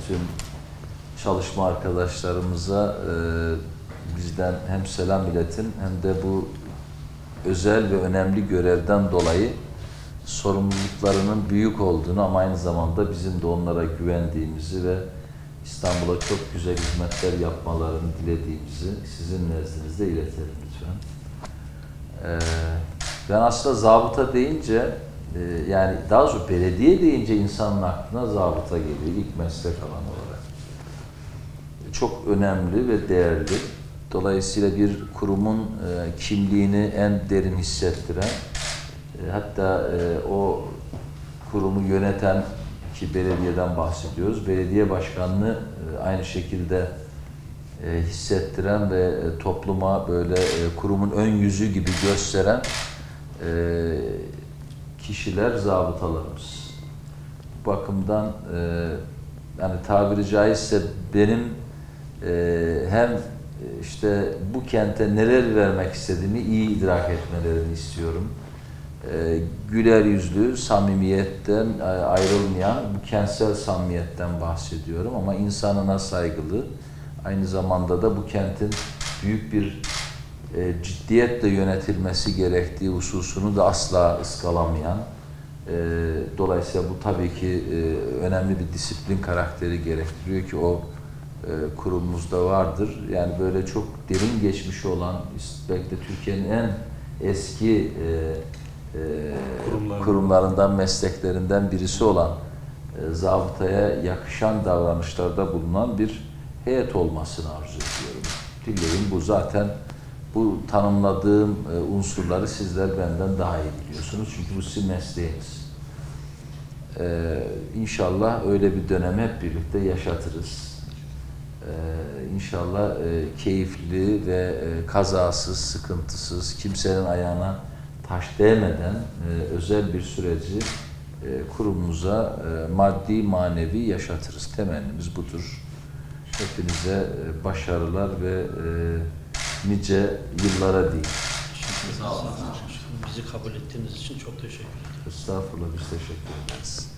bütün çalışma arkadaşlarımıza bizden hem selam iletin hem de bu özel ve önemli görevden dolayı sorumluluklarının büyük olduğunu ama aynı zamanda bizim de onlara güvendiğimizi ve İstanbul'a çok güzel hizmetler yapmalarını dilediğimizi sizin nezdinizde iletelim lütfen. Ben aslında zabıta deyince, yani daha doğrusu belediye deyince insanın aklına zabıta geliyor ilk meslek alanı olarak. Çok önemli ve değerli. Dolayısıyla bir kurumun kimliğini en derin hissettiren, hatta o kurumu yöneten ki belediyeden bahsediyoruz, belediye başkanını aynı şekilde hissettiren ve topluma böyle kurumun ön yüzü gibi gösteren kişiler zabıtalarımız. Bu bakımdan yani tabiri caizse benim hem işte bu kente neler vermek istediğimi iyi idrak etmelerini istiyorum. Güler yüzlü, samimiyetten ayrılmayan, bu kentsel samimiyetten bahsediyorum ama insanına saygılı, aynı zamanda da bu kentin büyük bir ciddiyetle yönetilmesi gerektiği hususunu da asla ıskalamayan, dolayısıyla bu tabii ki önemli bir disiplin karakteri gerektiriyor ki o kurumumuzda vardır. Yani böyle çok derin geçmişi olan, belki de Türkiye'nin en eski kurumlarından, mesleklerinden birisi olan zabıtaya yakışan davranışlarda bulunan bir heyet olmasını arzu ediyorum. Dilerim bu zaten bu tanımladığım unsurları sizler benden daha iyi biliyorsunuz. Çünkü bu sizin mesleğiniz. İnşallah öyle bir dönemi hep birlikte yaşatırız. İnşallah keyifli ve kazasız, sıkıntısız, kimsenin ayağına taş değmeden özel bir süreci kurumumuza maddi manevi yaşatırız. Temennimiz budur. Hepinize başarılar ve nice yıllara değil. Sağ olun. Bizi kabul ettiğiniz için çok teşekkür ederim. Estağfurullah, biz teşekkür ederiz.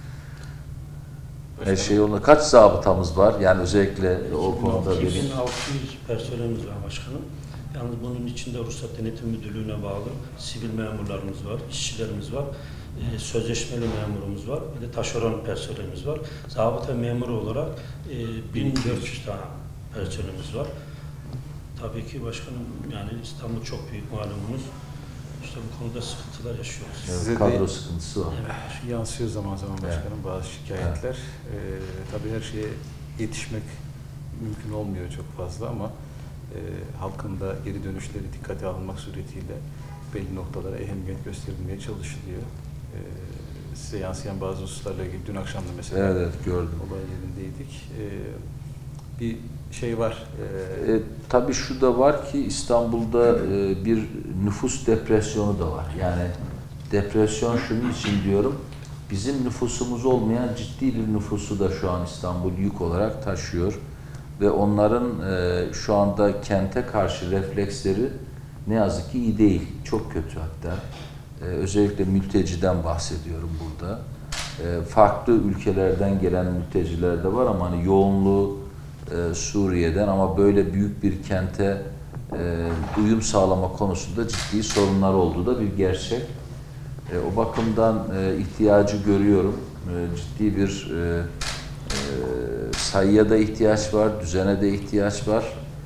Her şey yolunda. Kaç zabıtamız var? Yani özellikle o konuda benim... 2600 personelimiz var başkanım. Yalnız bunun içinde Ruhsat Denetim Müdürlüğü'ne bağlı sivil memurlarımız var, işçilerimiz var, sözleşmeli memurumuz var, bir de taşeron personelimiz var. Zabıta memuru olarak 1400 tane personelimiz var. Tabii ki başkanım, yani İstanbul çok büyük malumunuz. İşte bu konuda sıkıntılar yaşıyoruz. Evet, kadro sıkıntısı var. Evet. Yansıyor zaman zaman başkanım, bazı şikayetler. Tabii her şeye yetişmek mümkün olmuyor çok fazla ama halkın da geri dönüşleri dikkate alınmak suretiyle belli noktalara ehemmiyet gösterilmeye çalışılıyor. Size yansıyan bazı hususlarla ilgili dün akşam da mesela evet, gördüm. Olay yerindeydik. Bir şey var. Tabii şu da var ki İstanbul'da bir nüfus depresyonu da var. Yani depresyon şunun için diyorum, bizim nüfusumuz olmayan ciddi bir nüfusu da şu an İstanbul yük olarak taşıyor. Ve onların şu anda kente karşı refleksleri ne yazık ki iyi değil. Çok kötü hatta. Özellikle mülteciden bahsediyorum burada. Farklı ülkelerden gelen mülteciler de var ama hani yoğunluğu Suriye'den, ama böyle büyük bir kente uyum sağlama konusunda ciddi sorunlar olduğu da bir gerçek. O bakımdan ihtiyacı görüyorum. Ciddi bir sayıya da ihtiyaç var, düzene de ihtiyaç var.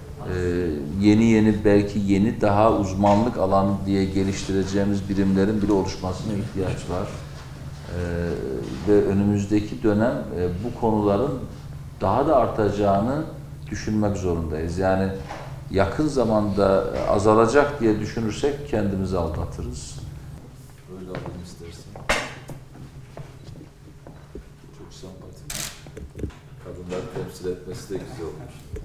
Belki yeni daha uzmanlık alanı diye geliştireceğimiz birimlerin bile oluşmasına ihtiyaç var. Ve önümüzdeki dönem bu konuların daha da artacağını düşünmek zorundayız. Yani yakın zamanda azalacak diye düşünürsek kendimizi aldatırız. Böyle alayım istersen. Çok sempatik. Kadınları temsil etmesi de güzel olmuş.